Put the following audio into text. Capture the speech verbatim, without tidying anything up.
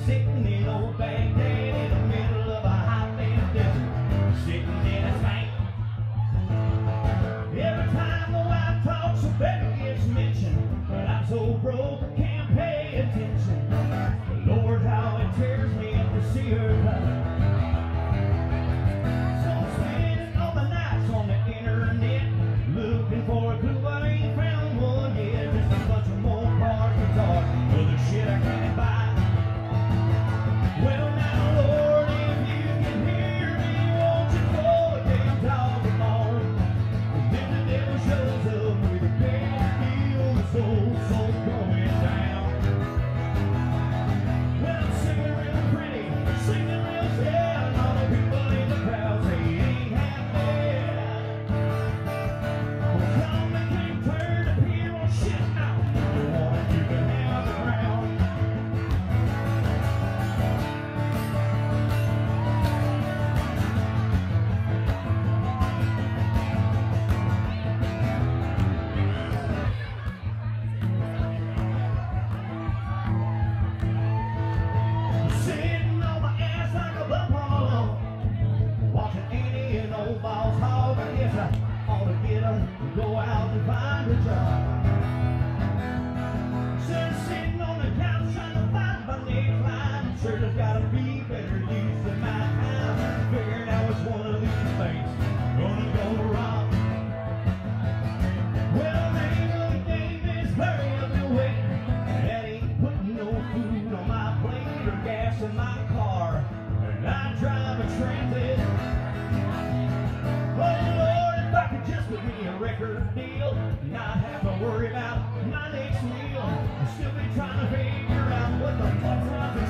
sitting in old Baghdad in the middle of a hot-bed desert, sitting in a tank. Every time the wife talks, a baby gets mentioned, but I'm so broke I can't pay attention. Lord, how it tears me up to see her cry. So I'm spending all the nights on the internet, looking for a clue, but I ain't found one yet. Just a bunch of more parts guitars, other shit I can't buy. Well now, Lord, if you can hear me, won't you throw a damn telephone? Then the devil shows up with a bad deal, the soul, soul going down. Well, I'm singing real pretty, singing real sad, and all the people in the crowd say it ain't half bad. Well, come and keep turn to Peter on shit now, the one you can have around. Sitting on my ass like a buffalo, watching Annie and old boss hog. I guess I ought to get her to go out and find a job. Instead of sitting on the couch trying to find my next line, sure there's gotta be better use than my time. Figuring out which one of these things gonna go wrong. Well, the name of the game is hurry up and wait. That ain't putting no food on my plate or gas in my car, and I drive a transit. Oh Lord, if I could just get me a record deal, not have to worry about my next meal, I'd still be trying to figure out what the fuck's my